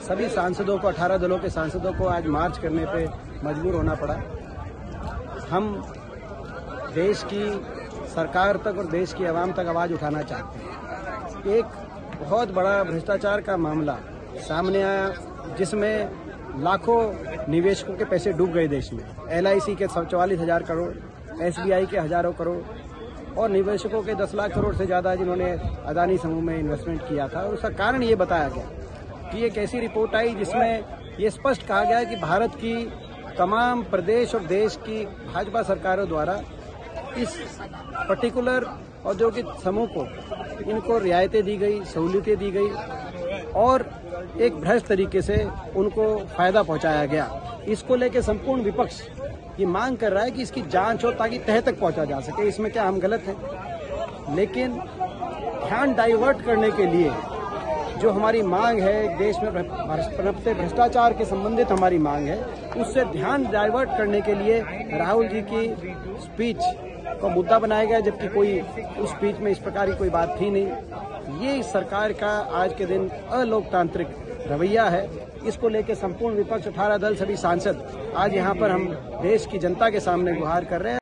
सभी सांसदों को 18 दलों के सांसदों को आज मार्च करने पे मजबूर होना पड़ा। हम देश की सरकार तक और देश की आवाम तक आवाज़ उठाना चाहते हैं। एक बहुत बड़ा भ्रष्टाचार का मामला सामने आया जिसमें लाखों निवेशकों के पैसे डूब गए देश में। LIC के 44,000 करोड़, SBI के हजारों करोड़ और निवेशकों के 10 लाख करोड़ से ज़्यादा जिन्होंने अदानी समूह में इन्वेस्टमेंट किया था। और उसका कारण ये बताया गया कि एक ऐसी रिपोर्ट आई जिसमें ये स्पष्ट कहा गया कि भारत की तमाम प्रदेश और देश की भाजपा सरकारों द्वारा इस पर्टिकुलर औद्योगिक समूह को इनको रियायतें दी गई, सहूलियतें दी गई और एक भ्रष्ट तरीके से उनको फायदा पहुंचाया गया। इसको लेकर संपूर्ण विपक्ष ये मांग कर रहा है कि इसकी जांच हो ताकि तह तक पहुंचा जा सके। इसमें क्या हम गलत हैं? लेकिन ध्यान डाइवर्ट करने के लिए जो हमारी मांग है, देश में पनपते भ्रष्टाचार के संबंधित हमारी मांग है, उससे ध्यान डाइवर्ट करने के लिए राहुल जी की स्पीच को मुद्दा बनाया गया, जबकि कोई उस स्पीच में इस प्रकार की कोई बात थी नहीं। ये इस सरकार का आज के दिन अलोकतांत्रिक रवैया है। इसको लेकर संपूर्ण विपक्ष 18 दल सभी सांसद आज यहाँ पर हम देश की जनता के सामने गुहार कर रहे हैं।